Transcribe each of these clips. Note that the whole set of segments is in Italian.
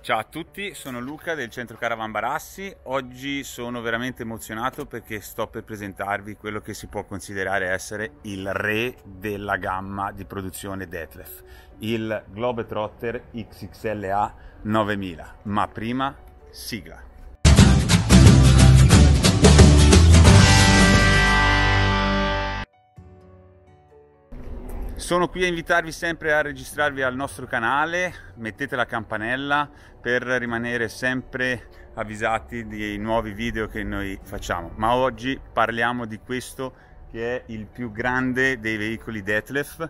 Ciao a tutti, sono Luca del centro Caravan Barassi. Oggi sono veramente emozionato perché sto per presentarvi quello che si può considerare essere il re della gamma di produzione Detlef, il Globetrotter XXLA 9000. Ma prima, sigla. Sono qui a invitarvi sempre a registrarvi al nostro canale, mettete la campanella per rimanere sempre avvisati dei nuovi video che noi facciamo. Ma oggi parliamo di questo che è il più grande dei veicoli Detlef,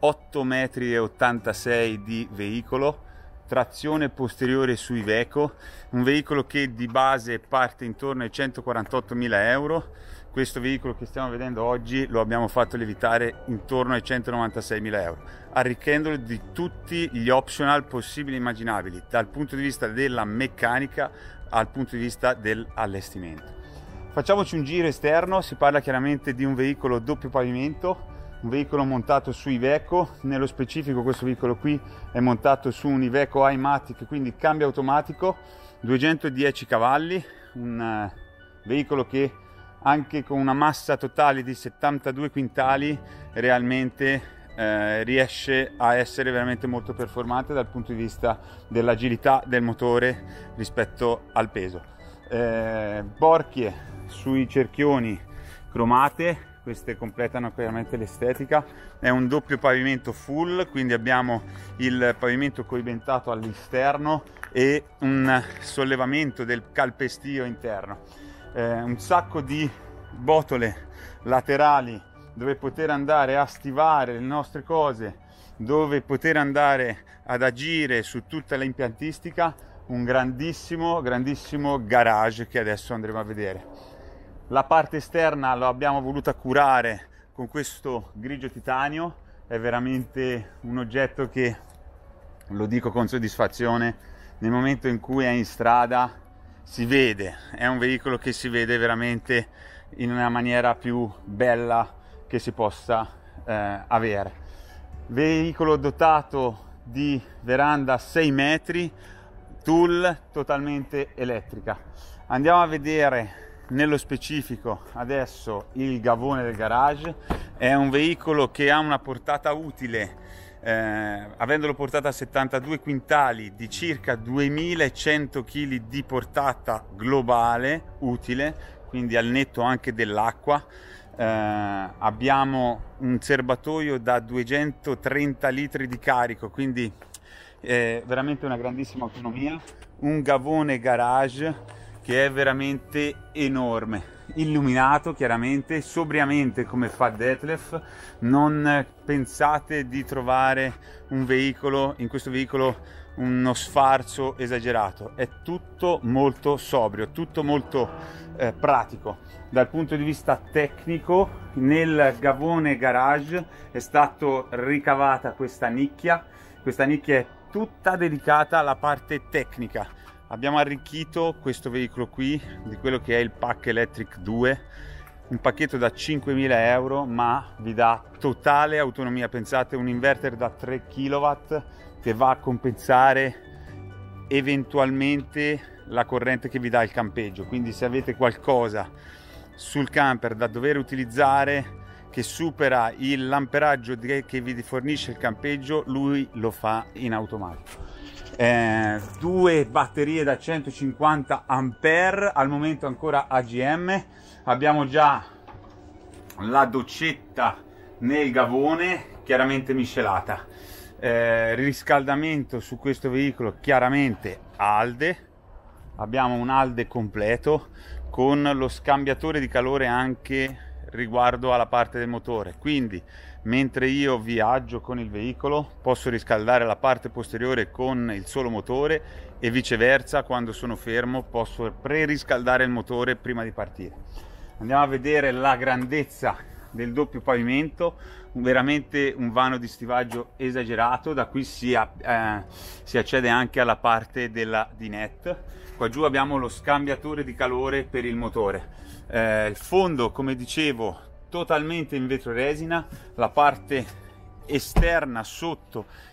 8,86 m di veicolo, trazione posteriore su Iveco, un veicolo che di base parte intorno ai 148.000 euro. Questo veicolo che stiamo vedendo oggi lo abbiamo fatto lievitare intorno ai 196.000 euro, arricchendolo di tutti gli optional possibili e immaginabili, dal punto di vista della meccanica al punto di vista dell'allestimento. Facciamoci un giro esterno. Si parla chiaramente di un veicolo doppio pavimento, un veicolo montato su Iveco. Nello specifico questo veicolo qui è montato su un Iveco iMatic, quindi cambio automatico, 210 cavalli, un veicolo che anche con una massa totale di 72 quintali realmente riesce a essere veramente molto performante dal punto di vista dell'agilità del motore rispetto al peso. Borchie sui cerchioni cromate, queste completano chiaramente l'estetica. È un doppio pavimento full, quindi abbiamo il pavimento coibentato all'esterno e un sollevamento del calpestio interno. Un sacco di botole laterali dove poter andare a stivare le nostre cose, dove poter andare ad agire su tutta l'impiantistica. Un grandissimo garage che adesso andremo a vedere. La parte esterna lo abbiamo voluta curare con questo grigio titanio, è veramente un oggetto che, lo dico con soddisfazione, nel momento in cui è in strada si vede, è un veicolo che si vede veramente in una maniera più bella che si possa avere. Veicolo dotato di veranda 6 metri, tool totalmente elettrica. Andiamo a vedere nello specifico adesso il gavone del garage. È un veicolo che ha una portata utile, avendolo portata a 72 quintali, di circa 2100 kg di portata globale utile, quindi al netto anche dell'acqua. Abbiamo un serbatoio da 230 litri di carico, quindi veramente una grandissima autonomia. Un gavone garage che è veramente enorme, illuminato chiaramente, sobriamente come fa Detlef. Non pensate di trovare un veicolo, in questo veicolo, uno sfarzo esagerato. È tutto molto sobrio, tutto molto pratico. Dal punto di vista tecnico, nel gavone garage è stata ricavata questa nicchia. Questa nicchia è tutta dedicata alla parte tecnica. Abbiamo arricchito questo veicolo qui di quello che è il Pack Electric 2, un pacchetto da 5.000 euro, ma vi dà totale autonomia. Pensate, un inverter da 3 kW che va a compensare eventualmente la corrente che vi dà il campeggio. Quindi se avete qualcosa sul camper da dover utilizzare che supera l'amperaggio che vi fornisce il campeggio, lui lo fa in automatico. Due batterie da 150 ampere, al momento ancora AGM. Abbiamo già la doccetta nel gavone, chiaramente miscelata. Riscaldamento su questo veicolo chiaramente ALDE. Abbiamo un ALDE completo con lo scambiatore di calore anche riguardo alla parte del motore, quindi mentre io viaggio con il veicolo posso riscaldare la parte posteriore con il solo motore e viceversa, quando sono fermo posso preriscaldare il motore prima di partire. Andiamo a vedere la grandezza del doppio pavimento, veramente un vano di stivaggio esagerato. Da qui si accede anche alla parte della dinette. Qua giù abbiamo lo scambiatore di calore per il motore. Il fondo, come dicevo, totalmente in vetro resina. La parte esterna sotto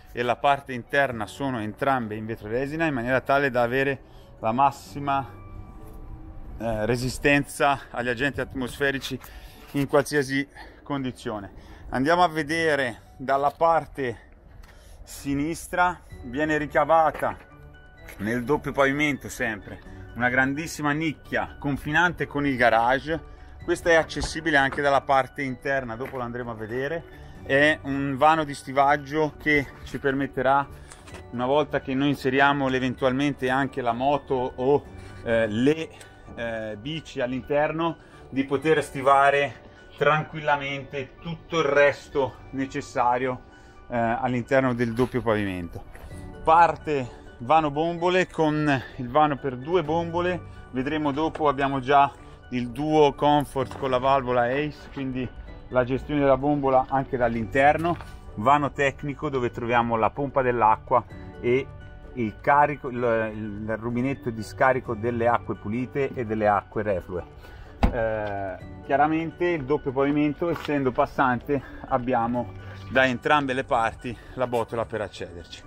e la parte interna sono entrambe in vetroresina, in maniera tale da avere la massima resistenza agli agenti atmosferici in qualsiasi condizione. Andiamo a vedere dalla parte sinistra. Viene ricavata nel doppio pavimento sempre una grandissima nicchia confinante con il garage. Questa è accessibile anche dalla parte interna, dopo lo andremo a vedere. È un vano di stivaggio che ci permetterà, una volta che noi inseriamo eventualmente anche la moto o le bici all'interno, di poter stivare tranquillamente tutto il resto necessario all'interno del doppio pavimento. Parte vano bombole con il vano per 2 bombole, vedremo dopo. Abbiamo già il duo comfort con la valvola Ace, quindi la gestione della bombola anche dall'interno. Vano tecnico dove troviamo la pompa dell'acqua e il rubinetto di scarico delle acque pulite e delle acque reflue. Chiaramente il doppio pavimento, essendo passante, abbiamo da entrambe le parti la botola per accederci.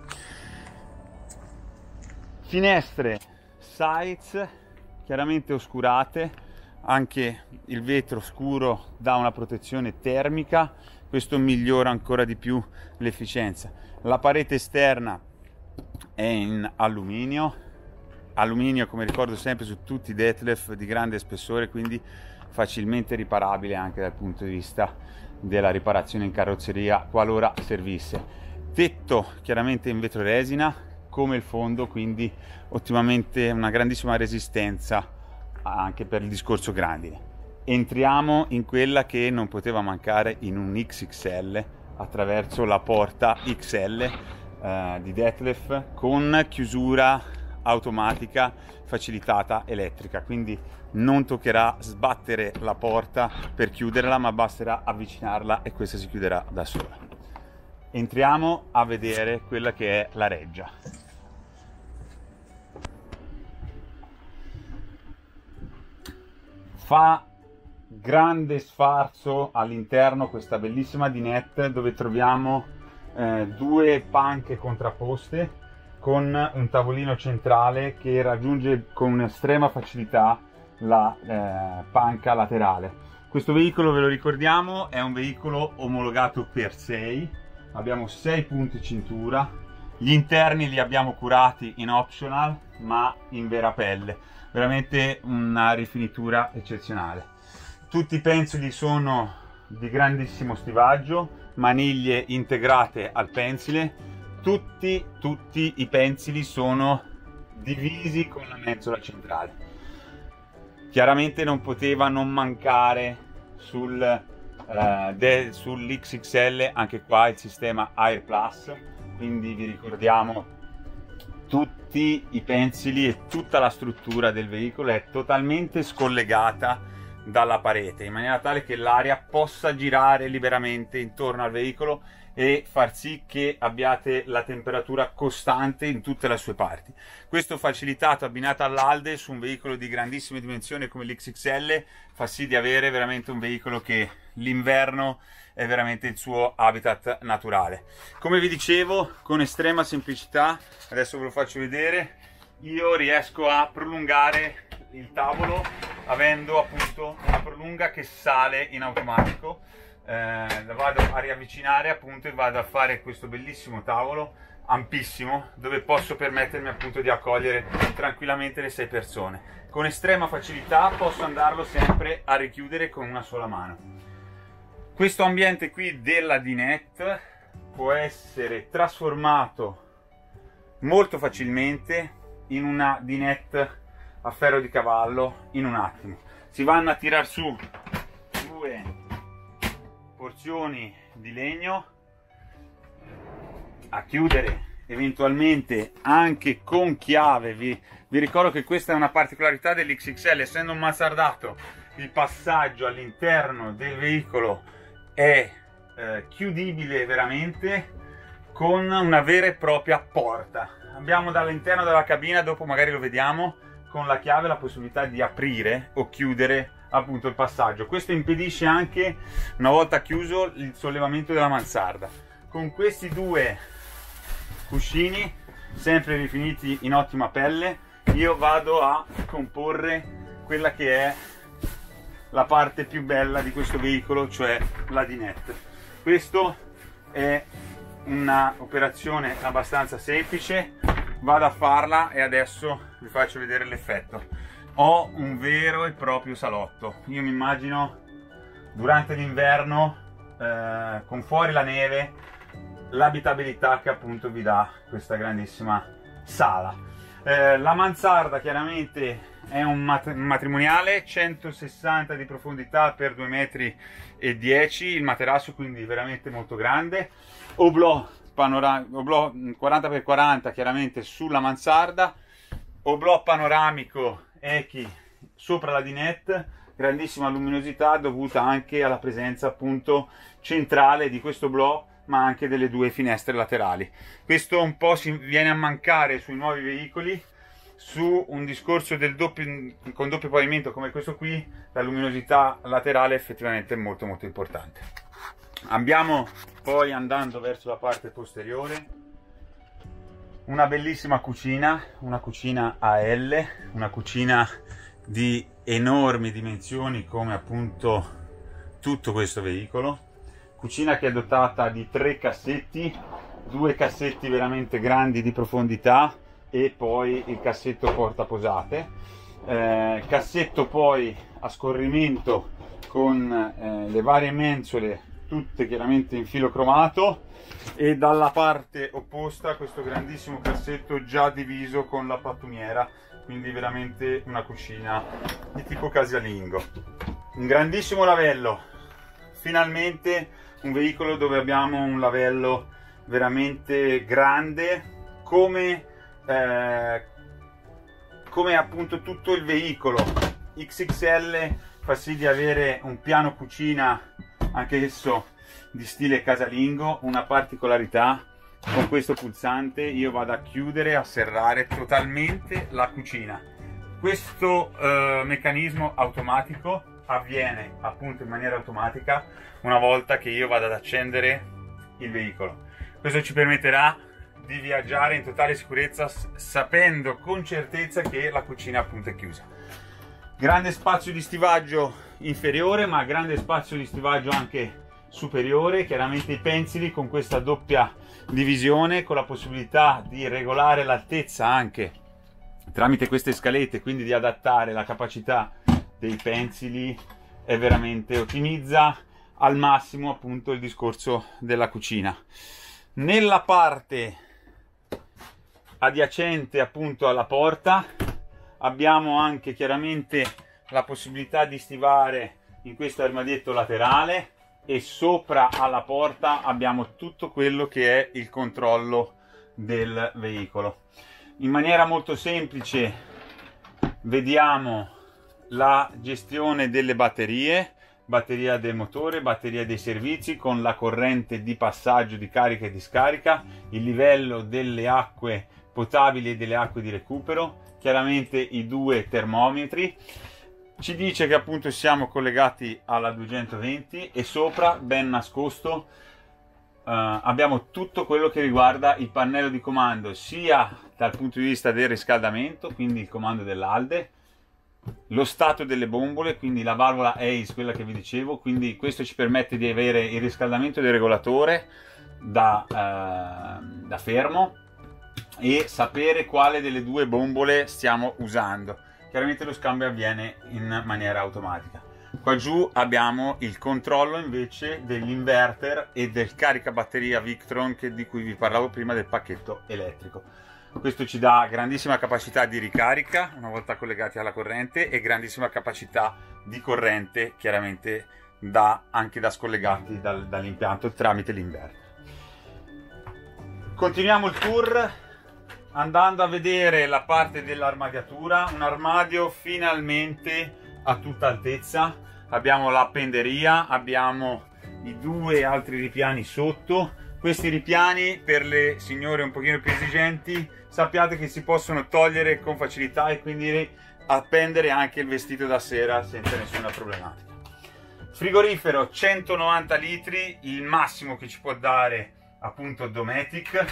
Finestre sides chiaramente oscurate, anche il vetro scuro dà una protezione termica, questo migliora ancora di più l'efficienza. La parete esterna è in alluminio, come ricordo sempre su tutti i Detlef, di grande spessore, quindi facilmente riparabile anche dal punto di vista della riparazione in carrozzeria qualora servisse. Tetto chiaramente in vetroresina come il fondo, quindi ottimamente una grandissima resistenza anche per il discorso grandine. Entriamo in quella che non poteva mancare in un XXL attraverso la porta XL di Detlef con chiusura automatica facilitata elettrica, quindi non toccherà sbattere la porta per chiuderla, ma basterà avvicinarla e questa si chiuderà da sola. Entriamo a vedere quella che è la reggia. Fa grande sfarzo all'interno questa bellissima dinette, dove troviamo 2 panche contrapposte con un tavolino centrale che raggiunge con estrema facilità la panca laterale. Questo veicolo, ve lo ricordiamo, è un veicolo omologato per 6, abbiamo 6 punti cintura, gli interni li abbiamo curati in optional ma in vera pelle, veramente una rifinitura eccezionale. Tutti i pensili sono di grandissimo stivaggio, maniglie integrate al pensile, tutti i pensili sono divisi con la mensola centrale. Chiaramente non poteva non mancare sull'XXL anche qua il sistema Air Plus, quindi vi ricordiamo tutti i pensili e tutta la struttura del veicolo è totalmente scollegata dalla parete, in maniera tale che l'aria possa girare liberamente intorno al veicolo e far sì che abbiate la temperatura costante in tutte le sue parti. Questo facilitato, abbinato all'Halde su un veicolo di grandissime dimensioni come l'XXL, fa sì di avere veramente un veicolo che l'inverno è veramente il suo habitat naturale. Come vi dicevo, con estrema semplicità, adesso ve lo faccio vedere, io riesco a prolungare il tavolo avendo appunto una prolunga che sale in automatico. La vado a riavvicinare appunto e vado a fare questo bellissimo tavolo ampissimo, dove posso permettermi appunto di accogliere tranquillamente le 6 persone. Con estrema facilità posso andarlo sempre a richiudere con una sola mano. Questo ambiente qui della dinette può essere trasformato molto facilmente in una dinette a ferro di cavallo in un attimo. Si vanno a tirar su 2 porzioni di legno, a chiudere eventualmente anche con chiave. Vi ricordo che questa è una particolarità dell'XXL, essendo un mansardato il passaggio all'interno del veicolo è chiudibile veramente con una vera e propria porta. Abbiamo dall'interno della cabina, dopo magari lo vediamo, con la chiave la possibilità di aprire o chiudere appunto il passaggio. Questo impedisce anche, una volta chiuso, il sollevamento della mansarda. Con questi 2 cuscini sempre rifiniti in ottima pelle. Io vado a comporre quella che è la parte più bella di questo veicolo, cioè la dinette. Questo è una operazione abbastanza semplice, vado a farla e adesso vi faccio vedere l'effetto. Ho un vero e proprio salotto. Io mi immagino durante l'inverno con fuori la neve, l'abitabilità che appunto vi dà questa grandissima sala. La mansarda chiaramente è un matrimoniale, 160 di profondità per 2,10 m, il materasso quindi veramente molto grande, oblò 40x40 chiaramente sulla mansarda, oblò panoramico Echi sopra la dinette, grandissima luminosità dovuta anche alla presenza appunto centrale di questo oblò, ma anche delle due finestre laterali. Questo un po' si viene a mancare sui nuovi veicoli. Su un discorso del con doppio pavimento come questo qui, la luminosità laterale è effettivamente molto molto importante. Abbiamo poi, andando verso la parte posteriore, una bellissima cucina, una cucina a L, una cucina di enormi dimensioni come appunto tutto questo veicolo. Cucina che è dotata di 3 cassetti, 2 cassetti veramente grandi di profondità e poi il cassetto portaposate, cassetto poi a scorrimento con le varie mensole tutte chiaramente in filo cromato, e dalla parte opposta questo grandissimo cassetto già diviso con la pattumiera, quindi veramente una cucina di tipo casalingo. Un grandissimo lavello, finalmente un veicolo dove abbiamo un lavello veramente grande come appunto tutto il veicolo. XXL fa sì di avere un piano cucina anche esso di stile casalingo. Una particolarità: con questo pulsante io vado a chiudere, a serrare totalmente la cucina. Questo meccanismo automatico avviene appunto in maniera automatica una volta che io vado ad accendere il veicolo. Questo ci permetterà di viaggiare in totale sicurezza, sapendo con certezza che la cucina appunto è chiusa. Grande spazio di stivaggio inferiore, ma grande spazio di stivaggio anche superiore. Chiaramente i pensili con questa doppia divisione, con la possibilità di regolare l'altezza anche tramite queste scalette, quindi di adattare la capacità dei pensili, è veramente ottimizza al massimo appunto il discorso della cucina. Nella parte adiacente appunto alla porta abbiamo anche chiaramente la possibilità di stivare in questo armadietto laterale, e sopra alla porta abbiamo tutto quello che è il controllo del veicolo. In maniera molto semplice vediamo la gestione delle batterie, batteria del motore, batteria dei servizi, con la corrente di passaggio, di carica e di scarica, il livello delle acque potabili e delle acque di recupero, chiaramente i 2 termometri. Ci dice che appunto siamo collegati alla 220, e sopra, ben nascosto, abbiamo tutto quello che riguarda il pannello di comando, sia dal punto di vista del riscaldamento, quindi il comando dell'Halde, lo stato delle bombole, quindi la valvola ACE, quella che vi dicevo, quindi questo ci permette di avere il riscaldamento del regolatore da fermo e sapere quale delle 2 bombole stiamo usando. Chiaramente lo scambio avviene in maniera automatica. Qua giù abbiamo il controllo invece dell'inverter e del caricabatteria Victron, di cui vi parlavo prima, del pacchetto elettrico. Questo ci dà grandissima capacità di ricarica una volta collegati alla corrente, e grandissima capacità di corrente chiaramente anche da scollegati dall'impianto tramite l'inverter. Continuiamo il tour andando a vedere la parte dell'armadiatura. Un armadio finalmente a tutta altezza, abbiamo la penderia, abbiamo i 2 altri ripiani sotto. Questi ripiani, per le signore un pochino più esigenti, sappiate che si possono togliere con facilità e quindi appendere anche il vestito da sera senza nessuna problematica. Frigorifero 190 litri, il massimo che ci può dare appunto Dometic,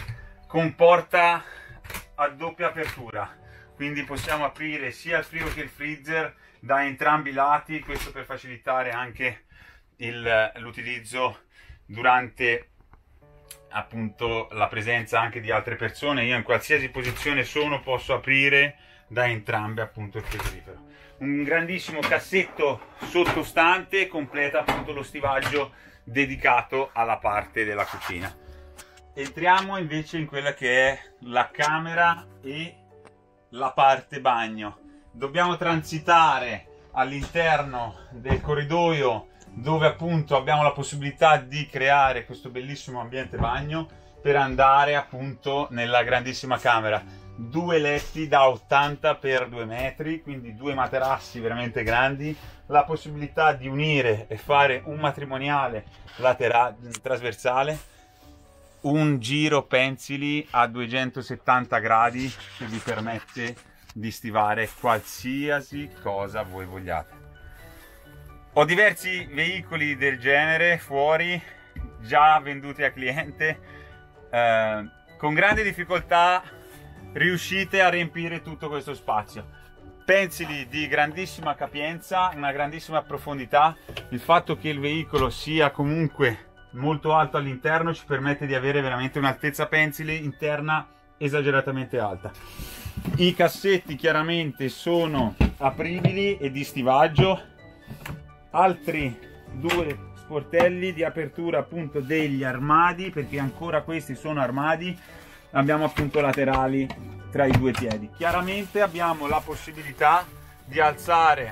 con porta a doppia apertura, quindi possiamo aprire sia il frigo che il freezer da entrambi i lati, questo per facilitare anche l'utilizzo durante appunto la presenza anche di altre persone. Io in qualsiasi posizione sono posso aprire da entrambe appunto il frigorifero. Un grandissimo cassetto sottostante completa appunto lo stivaggio dedicato alla parte della cucina. Entriamo invece in quella che è la camera e la parte bagno. Dobbiamo transitare all'interno del corridoio dove appunto abbiamo la possibilità di creare questo bellissimo ambiente bagno per andare appunto nella grandissima camera. Due letti da 80 x 2 metri, quindi due materassi veramente grandi, la possibilità di unire e fare un matrimoniale trasversale, un giro pensili a 270 gradi che vi permette di stivare qualsiasi cosa voi vogliate. Ho diversi veicoli del genere fuori, già venduti a cliente, con grande difficoltà riuscite a riempire tutto questo spazio. Pensili di grandissima capienza, una grandissima profondità, il fatto che il veicolo sia comunque molto alto all'interno ci permette di avere veramente un'altezza pensili interna esageratamente alta. I cassetti chiaramente sono apribili e di stivaggio, altri due sportelli di apertura appunto degli armadi, perché ancora questi sono armadi, abbiamo appunto laterali tra i due piedi. Chiaramente abbiamo la possibilità di alzare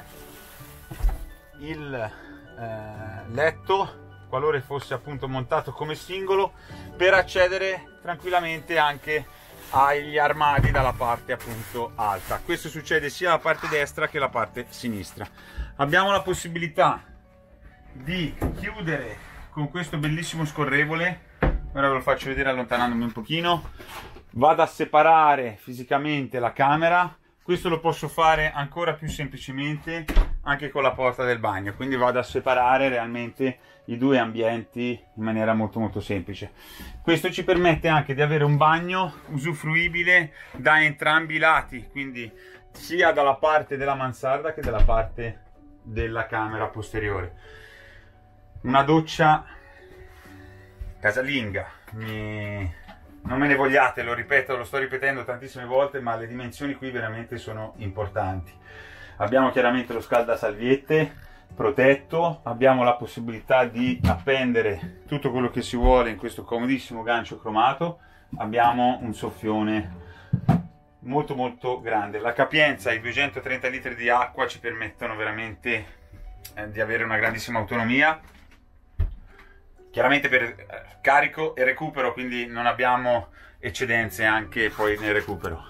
il letto qualora fosse appunto montato come singolo, per accedere tranquillamente anche agli armadi dalla parte appunto alta. Questo succede sia la parte destra che la parte sinistra. Abbiamo la possibilità di chiudere con questo bellissimo scorrevole, ora ve lo faccio vedere allontanandomi un pochino. Vado a separare fisicamente la camera, questo lo posso fare ancora più semplicemente anche con la porta del bagno, quindi vado a separare realmente i due ambienti in maniera molto semplice. Questo ci permette anche di avere un bagno usufruibile da entrambi i lati, quindi sia dalla parte della mansarda che dalla parte della camera posteriore. Una doccia casalinga, non me ne vogliate, lo ripeto, lo sto ripetendo tantissime volte, ma le dimensioni qui veramente sono importanti. Abbiamo chiaramente lo scaldasalviette protetto, abbiamo la possibilità di appendere tutto quello che si vuole in questo comodissimo gancio cromato, abbiamo un soffione molto grande. La capienza, i 230 litri di acqua ci permettono veramente di avere una grandissima autonomia, chiaramente per carico e recupero, quindi non abbiamo eccedenze anche poi nel recupero.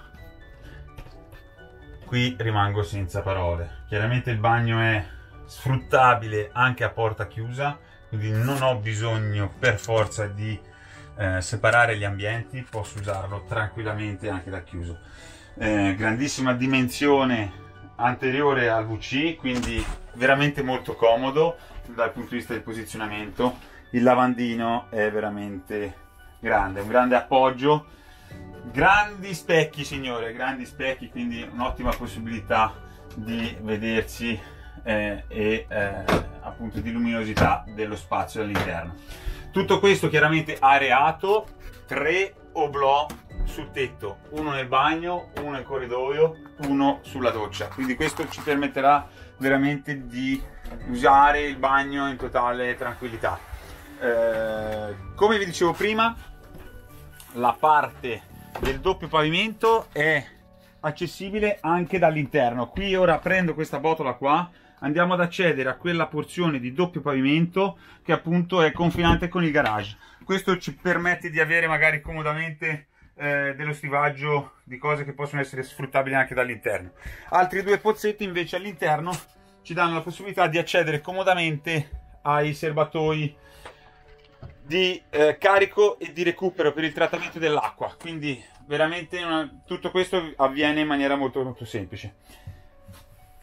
Qui rimango senza parole. Chiaramente il bagno è sfruttabile anche a porta chiusa, quindi non ho bisogno per forza di separare gli ambienti, posso usarlo tranquillamente anche da chiuso. Grandissima dimensione anteriore al WC, quindi veramente molto comodo dal punto di vista del posizionamento. Il lavandino è veramente grande, un grande appoggio. Grandi specchi, signore, grandi specchi, quindi un'ottima possibilità di vedersi appunto di luminosità dello spazio all'interno. Tutto questo chiaramente areato, 3 oblò sul tetto, uno nel bagno, uno nel corridoio, uno sulla doccia, quindi questo ci permetterà veramente di usare il bagno in totale tranquillità. Come vi dicevo prima, la parte del doppio pavimento è accessibile anche dall'interno. Qui ora prendo questa botola qua, andiamo ad accedere a quella porzione di doppio pavimento che appunto è confinante con il garage. Questo ci permette di avere magari comodamente dello stivaggio di cose che possono essere sfruttabili anche dall'interno. Altri due pozzetti invece all'interno ci danno la possibilità di accedere comodamente ai serbatoi di carico e di recupero per il trattamento dell'acqua, quindi veramente tutto questo avviene in maniera molto semplice.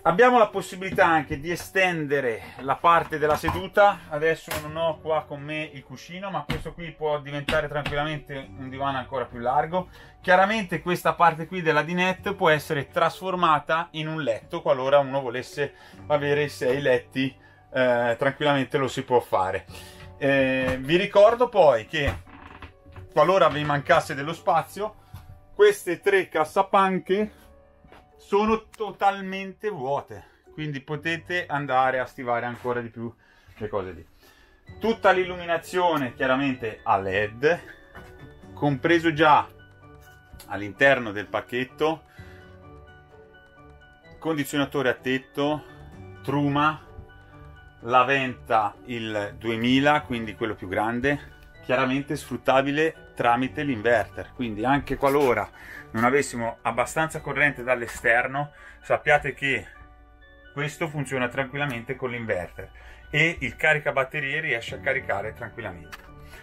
Abbiamo la possibilità anche di estendere la parte della seduta. Adesso non ho qua con me il cuscino, ma questo qui può diventare tranquillamente un divano ancora più largo. Chiaramente questa parte qui della dinette può essere trasformata in un letto, qualora uno volesse avere 6 letti, tranquillamente lo si può fare. Vi ricordo poi che qualora vi mancasse dello spazio, queste 3 cassapanche sono totalmente vuote, quindi potete andare a stivare ancora di più le cose lì. Tutta l'illuminazione chiaramente a LED, compreso già all'interno del pacchetto condizionatore a tetto, Truma, la Venta il 2000, quindi quello più grande, chiaramente sfruttabile tramite l'inverter, quindi anche qualora non avessimo abbastanza corrente dall'esterno, sappiate che questo funziona tranquillamente con l'inverter e il caricabatterie riesce a caricare tranquillamente.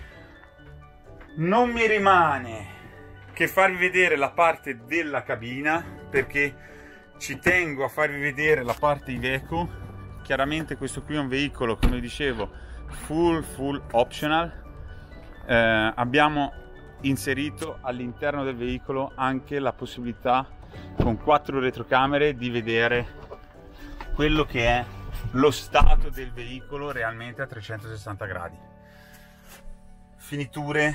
Non mi rimane che farvi vedere la parte della cabina, perché ci tengo a farvi vedere la parte Iveco. Chiaramente questo qui è un veicolo, come dicevo, full optional. Abbiamo inserito all'interno del veicolo anche la possibilità con 4 retrocamere di vedere quello che è lo stato del veicolo realmente a 360 gradi. Finiture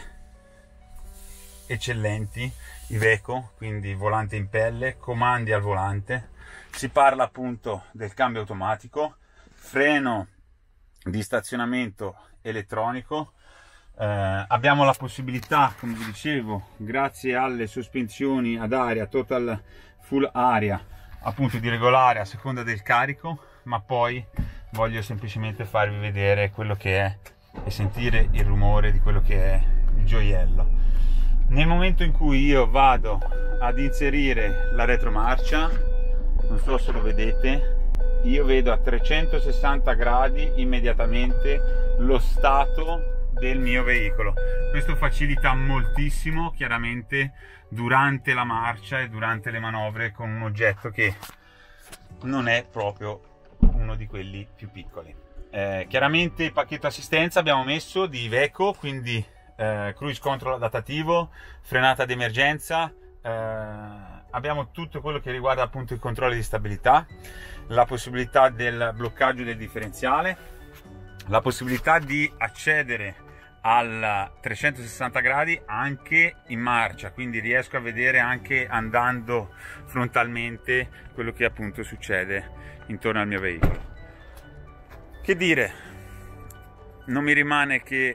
eccellenti Iveco, quindi volante in pelle, comandi al volante, si parla appunto del cambio automatico, freno di stazionamento elettronico. Abbiamo la possibilità, come vi dicevo, grazie alle sospensioni ad aria Total Full Aria, appunto di regolare a seconda del carico, ma poi voglio semplicemente farvi vedere quello che è e sentire il rumore di quello che è il gioiello. Nel momento in cui io vado ad inserire la retromarcia, non so se lo vedete, io vedo a 360 gradi immediatamente lo stato del mio veicolo. Questo facilita moltissimo chiaramente durante la marcia e durante le manovre con un oggetto che non è proprio uno di quelli più piccoli. Chiaramente il pacchetto assistenza abbiamo messo di Iveco, quindi cruise control adattativo, frenata d'emergenza, abbiamo tutto quello che riguarda appunto i controlli di stabilità, la possibilità del bloccaggio del differenziale, la possibilità di accedere al 360 gradi anche in marcia, quindi riesco a vedere anche andando frontalmente quello che appunto succede intorno al mio veicolo. Che dire, non mi rimane che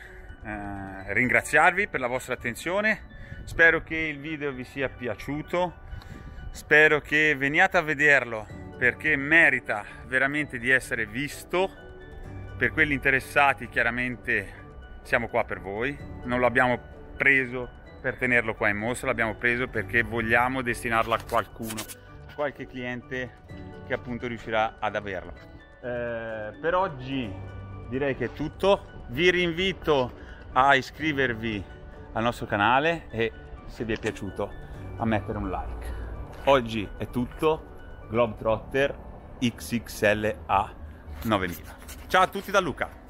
ringraziarvi per la vostra attenzione. Spero che il video vi sia piaciuto, spero che veniate a vederlo perché merita veramente di essere visto. Per quelli interessati chiaramente siamo qua per voi, non l'abbiamo preso per tenerlo qua in mostra, l'abbiamo preso perché vogliamo destinarlo a qualcuno, qualche cliente che appunto riuscirà ad averlo. Per oggi direi che è tutto, vi rinvito a iscrivervi al nostro canale e se vi è piaciuto a mettere un like. Oggi è tutto, Globetrotter XXLA 9000. Ciao a tutti da Luca!